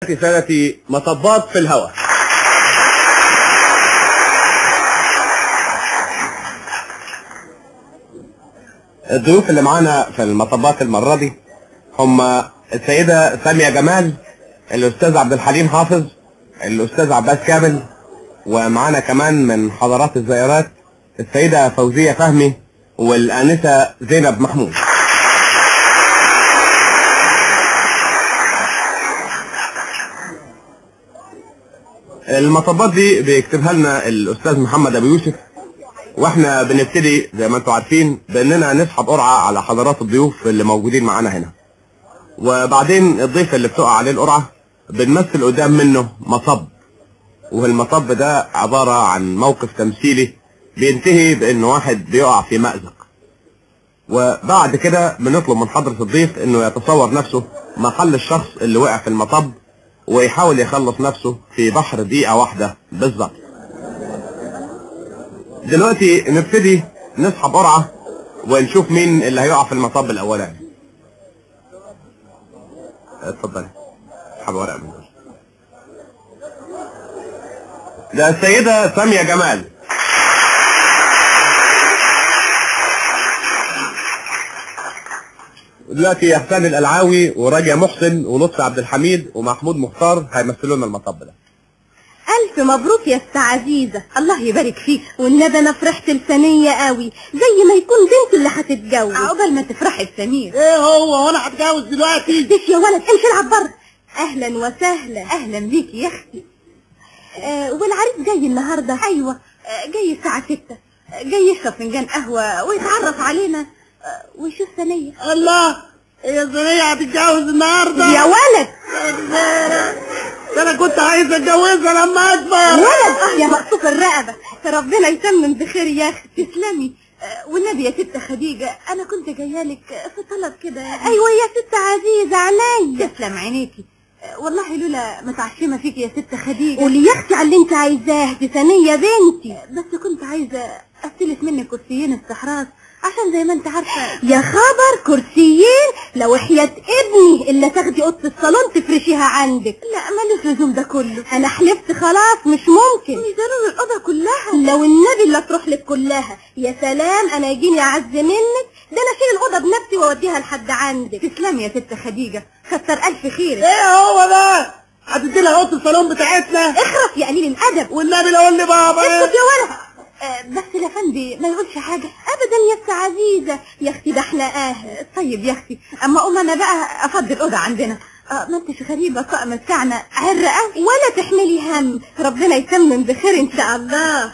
سادتي مطبات في الهواء. الضيوف اللي معانا في المطبات المرة دي هم السيدة سامية جمال، الأستاذ عبد الحليم حافظ، الأستاذ عباس كامل، ومعانا كمان من حضرات الزائرات السيدة فوزية فهمي والآنسة زينب محمود. المطبات دي بيكتبها لنا الأستاذ محمد أبو يوسف، واحنا بنبتدي زي ما انتم عارفين باننا نسحب قرعه على حضرات الضيوف اللي موجودين معانا هنا، وبعدين الضيف اللي بتقع عليه القرعه بنمثل قدام منه مطب، والمطب ده عباره عن موقف تمثيلي بينتهي بان واحد بيقع في مأزق، وبعد كده بنطلب من حضره الضيف انه يتصور نفسه محل الشخص اللي وقع في المطب ويحاول يخلص نفسه في بحر دقيقه واحده بالظبط. دلوقتي نبتدي نسحب قرعه ونشوف مين اللي هيقع في المطب الاولاني. اتفضلي اسحب ورقه من دول. ده السيده ساميه جمال. دلوقتي احسان القلعاوي وراجية محسن ولطفي عبد الحميد ومحمود مختار هيمثلوا لنا المطب ده. ألف مبروك يا أست عزيزة، الله يبارك فيك، والندى أنا فرحت لسنية قوي زي ما يكون بنت اللي هتتجوز. عقبال ما تفرحي بسمير. ايه هو وانا هتجوز دلوقتي؟ اختش يا ولد، امشي العب بره. أهلا وسهلا. أهلا بيكي يا أختي. والعريس جاي النهارده. أيوه جاي الساعة 6، جاي يشرب فنجان قهوة ويتعرف علينا ويشوف سنية. الله، هي سنية هتتجوز النهارده يا ولد؟ ده انا كنت عايز اتجوزها لما اكبر. ولد يا مقصوف الرقبة، ربنا يتمم بخير يا اختي. تسلمي. والنبي يا ست خديجة انا كنت جايالك في طلب كده. ايوه يا ست عزيزة، عينيا. تسلم عينيكي. والله لولا متعشمة فيك يا ست خديجة. قولي يا اختي على اللي انت عايزاه، دي ثانية بنتي. بس كنت عايزة استلف منك كرسيين استحراز عشان زي ما انت عارفة. يا خبر، كرسيين؟ لو حياة ابني الا تاخدي اوضه الصالون تفرشيها عندك. لا مالوش لزوم ده كله، انا حلفت خلاص مش ممكن. مش ضروري الاوضه كلها، لو النبي اللي تروح لك كلها. يا سلام، انا يجيني اعز منك، ده انا اشيل الاوضه بنفسي واوديها لحد عندك. تسلمي يا ست خديجه، كتر الف خيرك. ايه هو ده؟ هتدي لها اوضه الصالون بتاعتنا؟ اخرس يا قليل الادب، والنبي لو قول لي بابا. اسكت يا ولد. بس الافندي ما يقولش حاجة ابدا يا ست عزيزة. يا اختي ده احنا طيب يا اختي، اما اقوم انا بقى افضل اوضه عندنا. ما انتش غريبة، الطقم بتاعنا عرقة ولا تحملي هم، ربنا يتمم بخير ان شاء الله.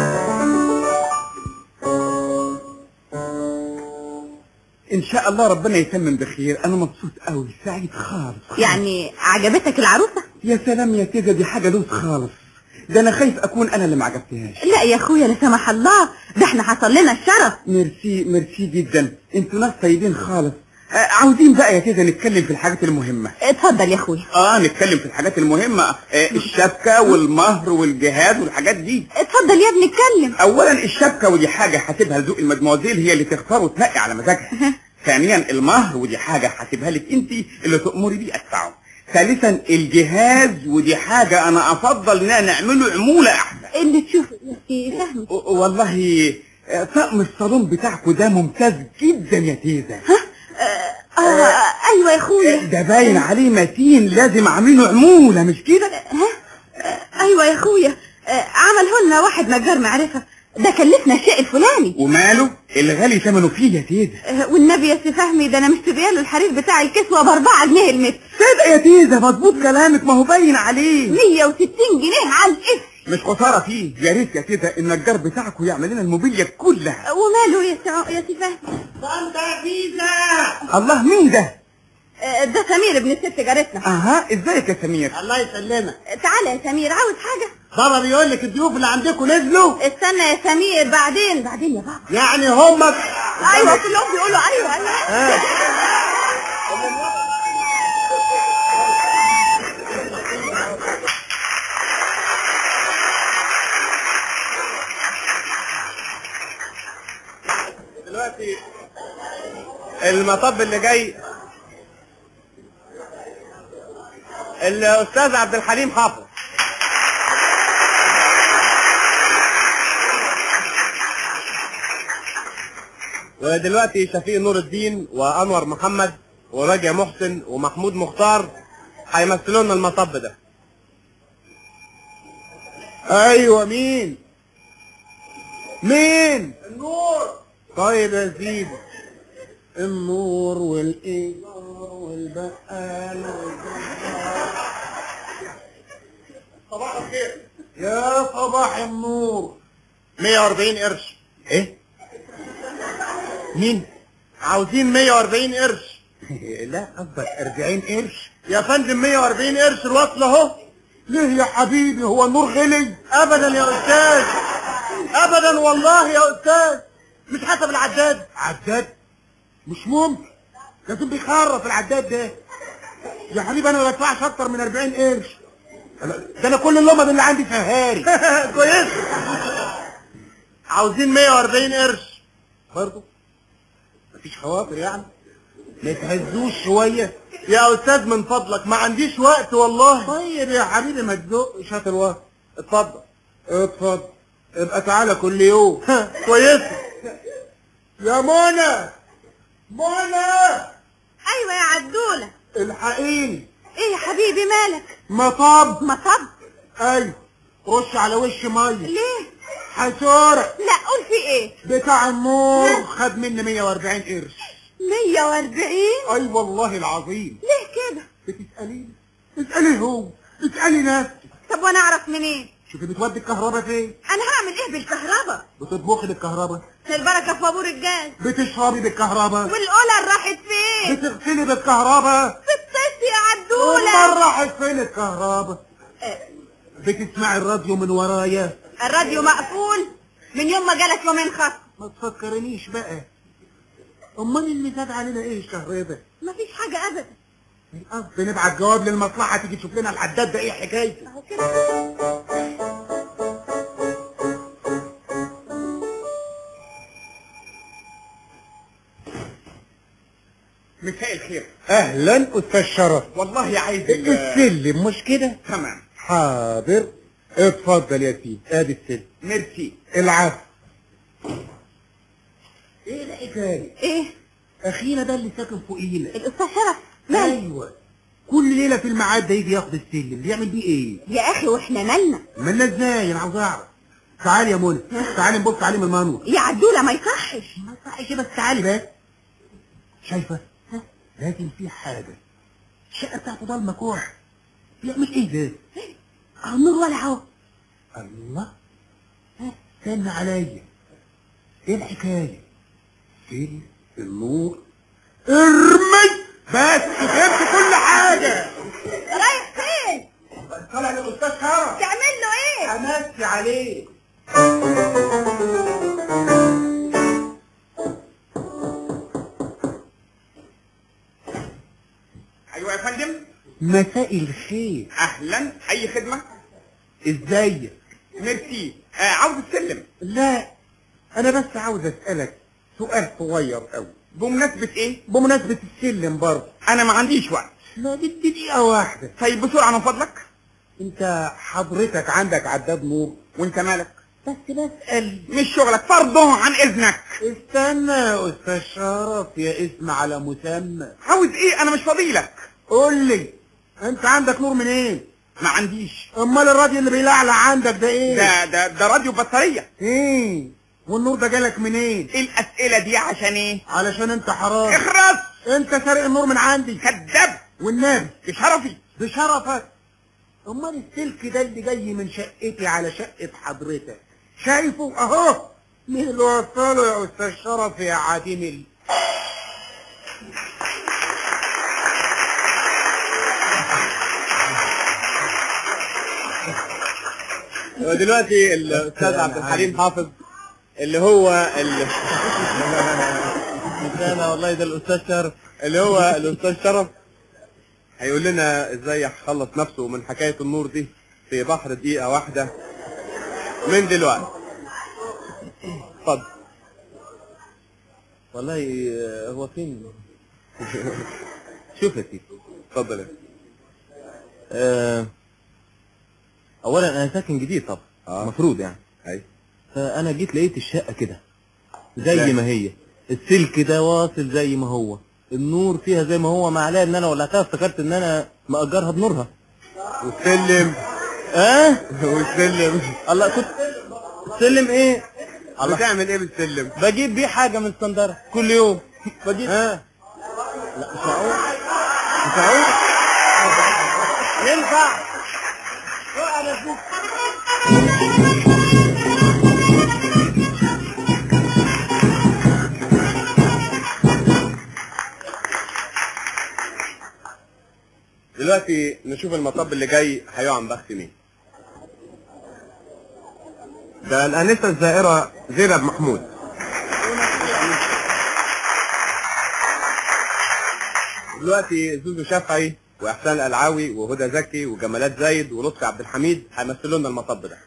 ان شاء الله ربنا يتمم بخير. انا مبسوط قوي، سعيد خالص. يعني عجبتك العروسة؟ يا سلام يا تيجا، دي حاجة لوز خالص، ده انا خايف اكون انا اللي ما عجبتهاش. لا يا اخويا لا سمح الله، ده احنا حصل لنا الشرف. ميرسي ميرسي جدا، انتوا ناس طيبين خالص. عاوزين بقى يا تيجا نتكلم في الحاجات المهمة. اتفضل يا اخويا. نتكلم في الحاجات المهمة، الشبكة والمهر والجهاز والحاجات دي. اتفضل يا ابني اتكلم. اولا الشبكة، ودي حاجة هسيبها لذوق المدموزيل هي اللي تختار وتنقي على مزاجها. ثانيا المهر، ودي حاجة هسيبها لك انت اللي تأمري بيه ادفعه. ثالثا الجهاز، ودي حاجة انا افضل اننا نعمله عمولة احسن. اللي تشوفه يا اختي فهمي. والله طقم الصالون بتاعكوا ده ممتاز جدا يا تيزة. ايوه يا اخويا، ده باين عليه متين، لازم اعمله عمولة مش كده؟ ايوه يا اخويا، عمله لنا واحد نجار معرفة، ده كلفنا الشيء الفلاني. وماله الغالي ثمنه فيه يا تيزة. والنبي يا سي فهمي، ده انا مشتريه له الحرير بتاع الكسوة ب4 جنيه المتر. صدق يا تيزة، مظبوط كلامك، ما هو باين عليه 160 جنيه على الاسم. مش خسارة فيه. يا ريت يا تيزة النجار بتاعكم يعمل لنا الموبيليا كلها. وماله يا سي فهمي. انت يا تيزة. الله، مين ده؟ ده سمير ابن الست جارتنا. ازيك يا سمير؟ الله يسلمك. تعالى يا سمير، عاوز حاجة؟ بابا بيقول لك الضيوف اللي عندكم نزلوا. استنى يا سمير، بعدين يا بابا. يعني هم ايوه كلهم بيقولوا ايوه. دلوقتي المطب اللي جاي الاستاذ عبد الحليم حافظ. ودلوقتي شفيق نور الدين وانور محمد وراجع محسن ومحمود مختار هيمثلوا لنا المطب ده. ايوه مين النور. طيب يا سيدي، النور والايجار والبقال صباح الخير. يا صباح النور. 140 قرش. ايه؟ مين؟ عاوزين 140 قرش. لا قصدك 40 قرش يا فندم. 140 قرش الوصل اهو. ليه يا حبيبي، هو النور غلي؟ ابدا يا استاذ، ابدا والله يا استاذ. مش حسب العداد. عداد؟ مش ممكن، لازم بيخرف العداد ده يا حبيبي. انا ما بدفعش اكتر من 40 قرش. ده انا كل اللمض اللي عندي فهاري. كويس. عاوزين 140 قرش برضه. مفيش خواطر يعني؟ ما تهزوش شويه يا استاذ من فضلك، ما عنديش وقت والله. طيب يا حبيبي ما تزقش، هات الوقت. اتفضل اتفضل، ابقى تعالى كل يوم. كويس يا منى. ايوه يا عدولة. الحقيني. ايه يا حبيبي مالك؟ مطب. ايوه. رش على وش ميه. ليه؟ حسورة. لا قول في ايه؟ بتاع النور خد مني 140 قرش. 140؟ اي والله العظيم. ليه كده؟ بتسأليني؟ اسألي هو، اسألي نفسك. طب وانا اعرف منين؟ شوفي بتودي الكهرباء فين؟ انا هعمل ايه بالكهرباء؟ بتطبخي بالكهرباء، البركة في بابور الجاز. بتشربي بالكهرباء، والقلل راحت فين؟ بتغسلي بالكهرباء. في الطيس يا عدولة. امال راحت فين الكهرباء؟ بتسمعي الراديو من ورايا؟ الراديو مقفول من يوم ما جالك يومين خط. ما تفكرنيش بقى. امال اللي زاد علينا ايه الشهر ده؟ مفيش حاجة ابدا. القصد نبعت جواب للمصلحة تيجي تشوف لنا العداد ده ايه حكايته. اهو كده. مساء الخير. اهلا استاذ شرف. والله عايز السلم مش كده؟ تمام. حاضر، اتفضل يا سيدي، ادي السلم. ميرسي. العفو. ايه الحكايه؟ ايه؟ اخينا ده اللي ساكن فوقينا. الاستاذ شرف ماله؟ ايوه، كل ليله في الميعاد ده يجي ياخد السلم، بيعمل بيه ايه؟ يا اخي واحنا مالنا؟ مالنا ازاي؟ انا عاوز اعرف. تعالي يا منى، تعالي نبص عليه من المنور. يا عدولة ما يصحش. ما يصحش، بس تعالي بقى. شايفه؟ لازم في حاجه. الشقه بتاعته ضلمه كوح. بيعمل ايه ده؟ النور ولع اهو. الله، استنى عليا. ايه الحكايه؟ فين النور؟ ارمي بس، فهمت كل حاجه. رايح فين؟ طالع للاستاذ شرف. تعمل له ايه؟ امسي عليه. ايوه يا فندم. مساء الخير. اهلا، اي خدمه؟ ازيك؟ ميرسي. عاوز السلم. لا، انا بس عاوز اسالك سؤال صغير قوي. بمناسبه ايه؟ بمناسبه السلم برضه. انا ما عنديش وقت. لا، بدي دقيقه واحده. طيب بسرعه من فضلك. انت حضرتك عندك عداد نور؟ وانت مالك؟ بس بسأل. مش شغلك فرضه عن اذنك. استنى يا استاذ شرف، يا اسم على مسمى. عاوز ايه؟ انا مش فاضيلك. قول لي، انت عندك نور منين؟ ما عنديش. امال الراديو اللي بيلعلع عندك ده ايه؟ ده راديو بطاريه. ايه؟ والنور ده جالك منين؟ ايه الاسئله دي عشان ايه؟ علشان انت حرام. اخرس. انت سارق النور من عندي. كذاب. والنبي بشرفي. بشرفك. امال السلك ده اللي جاي من شقتي على شقة حضرتك شايفه اهو؟ مين اللي وصله يا استاذ شرف يا عديم ودلوقتي الاستاذ عبد الحليم حافظ اللي هو مش انا والله، ده الاستاذ شرف، اللي هو الاستاذ شرف هيقول لنا ازاي يخلص نفسه من حكايه النور دي في بحر دقيقه واحده من دلوقتي. اتفضل. والله هو فين؟ شوف يا سيدي، اتفضل. اولا انا ساكن جديد طبعا المفروض يعني. ايوه. فانا جيت لقيت الشقه كده زي ما هي، السلك ده واصل زي ما هو، النور فيها زي ما هو، مع ان انا ولعتها افتكرت ان انا مأجرها بنورها. والسلم والسلم الله، كنت السلم ايه؟ الله، بتعمل ايه بالسلم؟ بجيب بيه حاجه من اسكندريه كل يوم بجيب. لا مش معقول، مش معقول ينفع. دلوقتي نشوف المطب اللي جاي هيقع عن بخت مين. ده الانسه الزائره زينب محمود. دلوقتي زوزو شافعي واحسان القلعاوي وهدى زكي وجمالات زايد ولطفي عبد الحميد هيمثلوا لنا المطب ده.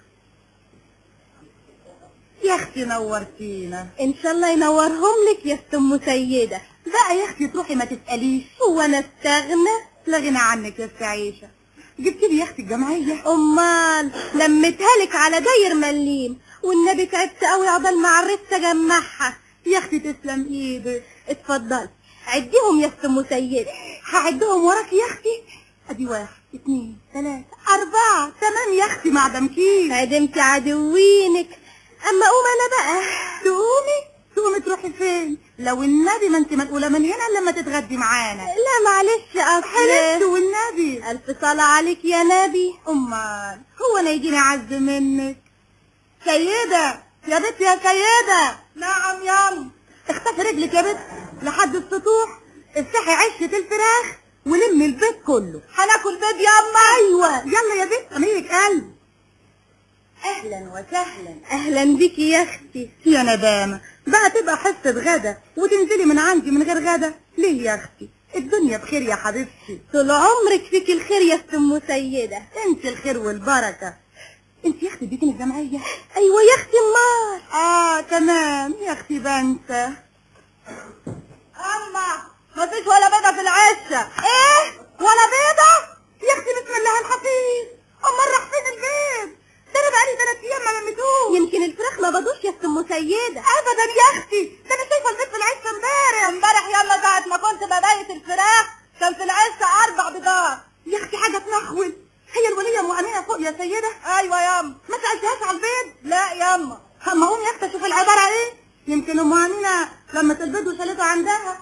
يا اختي نورتينا. ان شاء الله ينورهم لك يا ست ام سيده. بقى يا اختي تروحي ما تساليش، هو انا استغنى؟ لا غنى عنك يا ست عيشه. جبت لي يا اختي الجمعيه؟ امال لميتها لك على داير مليم، والنبي تعبت قوي عقبال ما عرفت اجمعها. يا اختي تسلم ايدك. اتفضلي عديهم يا ست ام سيده. هعدهم وراكي يا اختي. ادي 1 2 3 4 تمام يا اختي معدمكيش. عدمتي عدوينك. اما قوم انا بقى. تقومي تروحي فين؟ لو النبي ما انت منقوله من هنا الا لما تتغدي معانا. لا معلش اصل حلفت والنبي. الف صلاه عليك يا نبي. امال هو انا يجيني عز منك؟ سيده يا بنت يا سيده. نعم يلا. اختفي رجلك يا بنت لحد السطوح، افتحي عشه الفراخ ولمي البيت كله. هناكل بيض ياما. ايوه يلا يا بنت اميلك قلب. اهلا وسهلا. اهلا بيكي يا اختي. يا ندامه بقى تبقى حصه غدا وتنزلي من عندي من غير غدا ليه يا اختي؟ الدنيا بخير يا حبيبتي. طول عمرك فيكي الخير يا ست ام سيده. انت الخير والبركه. انت يا اختي اديتيني الجمعيه؟ ايوه يا اختي. امال تمام يا اختي بنسى. اما مفيش ولا بيضه في العشه. ايه ولا بيضه يا اختي؟ بسم الله الحفيظ. امال راح فين البيض؟ ده انا بقالي 3 ايام ما لميتوش. يمكن الفراخ ما بدوش يا ست ام سيده. ابدا يا اختي، ده انا شايفه البيض في العشه امبارح يلا ساعه ما كنت ببيت الفراخ كان في العشه 4 بيضات. يا اختي حاجه تنخول. هي الوليه مؤمنه فوق يا سيده؟ ايوه ياما. ما سالتهاش على البيض؟ لا ياما. اما قوم يا اختي اشوف العباره ايه، يمكن ام امينه لمت البيض وشالته عندها.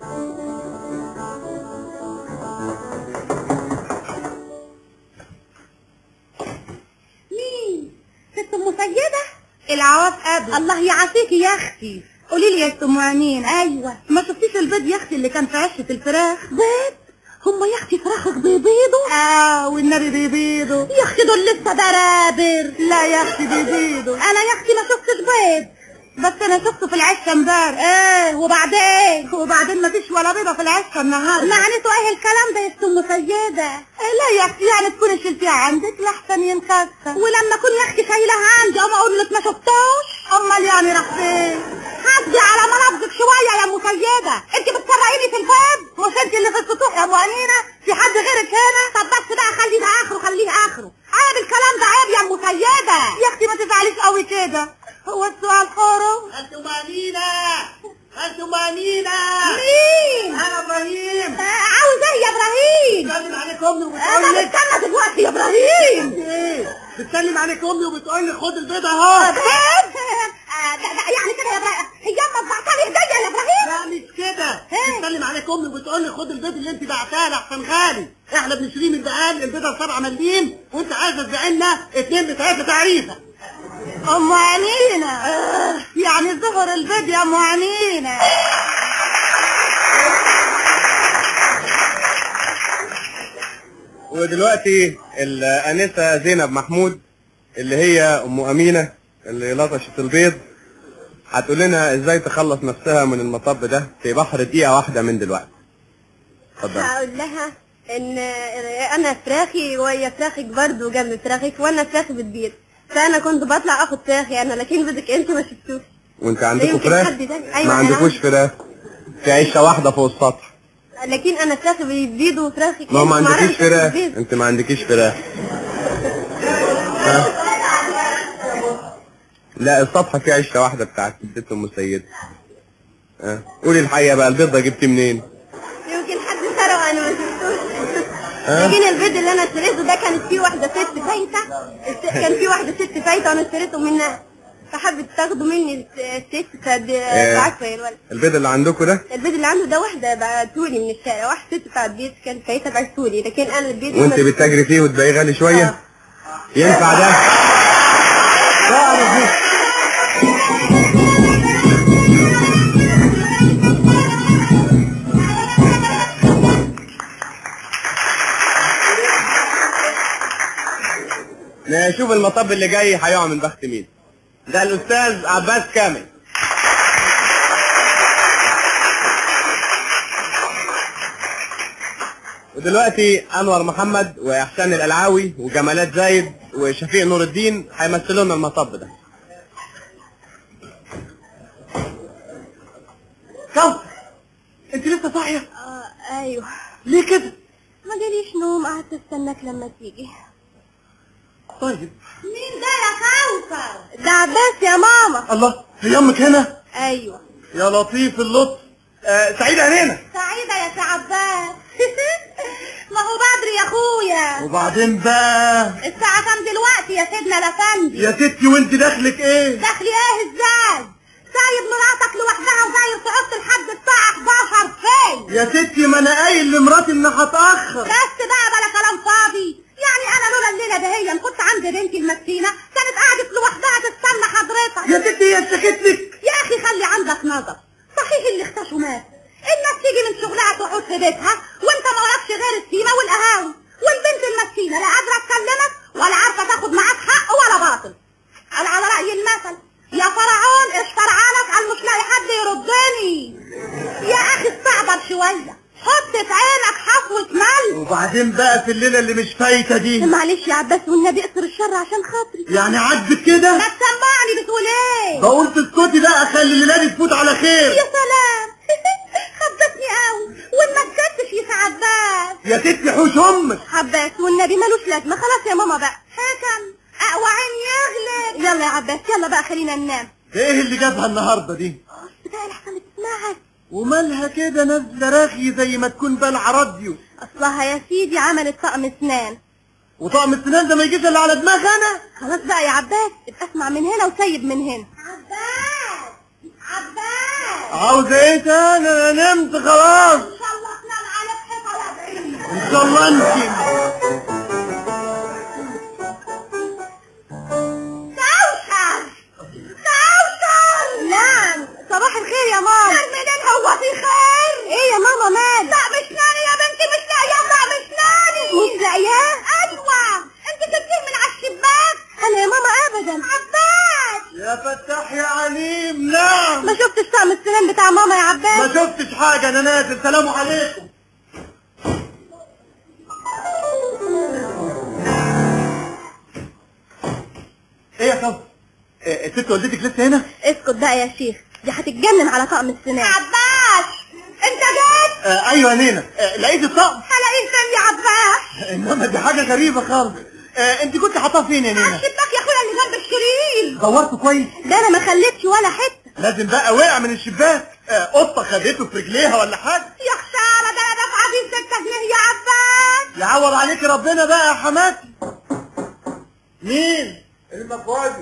مين؟ ست ام سيده؟ العواف ابو. الله يعافيكي يا اختي. قولي لي يا ست ام امين. ايوه. ما شفتيش البيض يا اختي اللي كان في عشه الفراخ؟ بيض؟ هم يا اختي فراخك بيبيضوا؟ والنبي بيبيضوا يا اختي. دول لسه برابر. لا يا اختي بيبيضوا. انا يا اختي ما شفتش بيض، بس انا شفته في العشه امبارح. وبعدين ما فيش ولا بيضه في العشه النهارده. معناته ايه الكلام ده يا ست ام سيده؟ لا يا اختي يعني تكوني شلتيها عندك لحسن ينكسر. ولما اكون يا اختي شايلها عندي اقوم اقول لك ما شفتوش؟ امال يعني راح فين؟ حدي على منافذك شويه يا ام سيده. انت بتسرقيني في الباب؟ مش انت اللي في السطوح يا ام امينه؟ في حد غيرك هنا؟ طب بس بقى خليه اخره. عيب الكلام ده، عيب يا ام سيده. يا اختي ما تزعليش قوي كده. هو السؤال حرم؟ انتم امينه. مين؟ انا ابراهيم. عاوز ايه يا ابراهيم؟ بتسلم عليك امي وبتقول لك استنى دلوقتي يا ابراهيم. ايه؟ بتسلم عليك امي وبتقول لي خد البيضه اهو. يعني كده يا ابراهيم؟ هي امك بعتها لي هديه يا ابراهيم؟ لا مش كده. بتسلم عليك امي وبتقول لي خد البيض اللي انت بعتها لحسن غالي. احنا بنشتريه من بقال البيضه 7 مليم وانت عايزه تبيع لنا 2 ب3 تعريفه. ام امينه. يعني ظهر البيض يا ام امينه. ودلوقتي الانسه زينب محمود اللي هي ام امينه اللي لطشت البيض هتقول لنا ازاي تخلص نفسها من المطب ده في بحر دقيقه واحده من دلوقتي. اتفضل. هقول لها ان انا فراخي وهي فراخك برضه جنب فراخك، وانا فراخي بتبيض، فانا كنت بطلع اخد فراخي انا، لكن بدك انت ما شفتوش. وانت عندكم فراخ؟ أيوة ما عندكوش فراخ، في عيشه واحده فوق السطح. لكن انا فراخي بيبيض وفراخي ما هو ما عندكيش فراخ، انت ما عندكيش فراخ. لا السطح فيه عيشه واحده بتاعت ست ام سيد. قولي الحقيقه بقى، البيض ده جبتيه منين؟ يمكن حد سرقه انا ما شفتوش. لكن البيض اللي انا اشتريته ده كانت فيه واحده ست فايته، كان فيه واحده ست فايته وانا اشتريته منها، فحبت تاخده مني الست فبعته يا الولد. البيض اللي عندكم ده؟ البيض اللي عنده ده واحده بعتولي من الشارع، واحده ست بتاعت بيت كانت فايته بعتولي، لكن انا البيض وانت بتجري فيه وتبيعيه غالي شويه؟ ينفع ده؟ نشوف المطب اللي جاي هيقع من بخت مين. ده الاستاذ عباس كامل. ودلوقتي انور محمد واحسان القلعاوي وجمالات زايد وشفيق نور الدين هيمثلوا لنا المطب ده. كوثر انت لسه صاحيه؟ ايوه. ليه كده؟ ما جاليش نوم، قعدت استناك لما تيجي. طيب مين ده يا كوثر؟ ده عباس يا ماما. الله، هي امك هنا؟ ايوه. يا لطيف اللطف. سعيده هنينا. سعيده يا سي عباس. ما هو بدري يا اخويا. وبعدين بقى الساعه كام دلوقتي يا سيدنا الافندي؟ يا ستي وانت دخلك ايه؟ دخلي ايه ازاي؟ سايب مراتك لوحدها وداير تحط لحد الساعه 11 فين؟ يا ستي ما انا قايل لمراتي اني هتاخر. بس بقى بلا كلام فاضي. يعني انا لولا الليله دهيا كنت عند بنتي المسكينه كانت قعدت لوحدها تستنى حضرتك. يا ستي هي اشتكت لك؟ يا اخي خلي عندك نظر، صحيح اللي اختشوا مات، الناس تيجي من شغلها تقعد في بيتها وانت ما وراكش غير السيمه والقهاوي، والبنت المسكينه لا قادره تكلمك ولا عارفه تاخد معاك حق ولا باطل. قال على راي المثل يا فرعون اشفرعانك قال مش لاقي حد يردني. يا اخي استعبر شويه، حط في عينك حفوة ملح. وبعدين بقى في الليله اللي مش فايته دي؟ معلش يا عباس والنبي اقصر الشر عشان خاطري. يعني عاجبك كده؟ ما تسمعني بتقول ايه؟ بقول تسكتي بقى، خلي الليله دي تفوت على خير. يا سلام. خبتني قوي وما تسكتش يا عباس. يا ستي حوش امك. عباس والنبي ملوش لازمه، خلاص يا ماما بقى. حكم اقوى عين يغلب. يلا يا عباس يلا بقى خلينا ننام. ايه اللي جابها النهارده دي؟ بتاع الاحسن تسمعك. ومالها كده نازله رغي زي ما تكون بلع راديو؟ اصلها يا سيدي عملت طقم اسنان. وطقم السنان ده ما يجيش الا على دماغ انا. خلاص بقى يا عباس ابقى اسمع من هنا وسيب من هنا. عباس عباس عاوز ايه تاني؟ انا نمت خلاص. ان شاء الله تنام على حيطه وادعي. ان شاء الله انت. نعم صباح الخير يا ماما. خير منين؟ هو في خير؟ ايه يا ماما مال؟ لا مش ناني يا بنتي، مش لاقياه. لا مش ناني. مش لاقياه؟ ايوه انت تبتيه من على الشباك. انا يا ماما ابدا. عباس يا فتاح يا عليم. نعم. ما شفتش طقم السنان بتاع ماما يا عباس؟ ما شفتش حاجه، انا نازل. سلام عليكم. ايه يا صبر؟ الست والدتك لسه هنا؟ اسكت بقى يا شيخ، دي هتتجنن على طقم السنان. عباس انت جيت؟ ايوه نينا. لقيت الطقم؟ هلاقيه فين يا عباس؟ انما دي حاجه غريبه خالص. انت كنت حاطاه فين يا على نينا؟ الشباك يا اخويا اللي جنب الشرير. دورته كويس؟ ده انا ما خليتش ولا حته. لازم بقى وقع من الشباك. قطه خدته في رجليها ولا حاجه؟ يا خساره، ده انا دافعه بيه 6 جنيه يا عباس. يعوض عليك ربنا بقى يا حماتي. مين؟ المفوزي.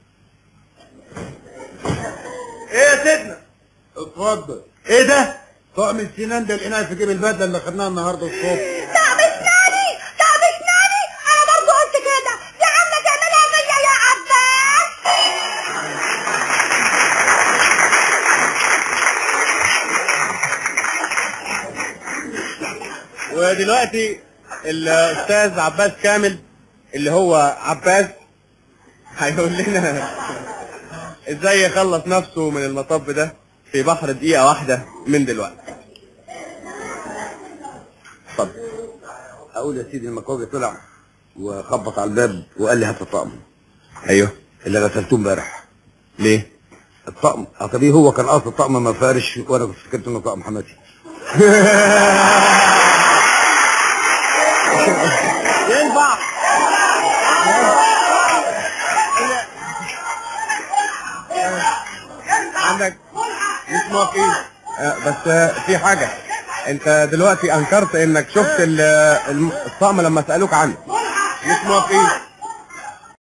ايه يا سيدنا؟ اتفضل. ايه ده؟ طقم السنان ده لقيناه في جيب البدله اللي خدناها النهارده الصبح. طقم اسناني طقم اسناني، انا برضه قلت كده. يا عم تعملها فيا يا عباس. ودلوقتي الاستاذ عباس كامل اللي هو عباس هيقول لنا ازاي يخلص نفسه من المطب ده في بحر دقيقة واحدة من دلوقتي. اتفضل. اقول يا سيدي المكواجي طلع وخبط على الباب وقال لي هات الطقم. ايوه. اللي غسلتوه امبارح. ليه؟ الطقم اعتبيه هو كان قاصد طقم ما فارش وانا كنت فكرت انه طقم حماتي. ينفع. عندك مش موافقين. بس في حاجة، انت دلوقتي انكرت انك شفت الطقم لما سألوك عنه. مش موافقين.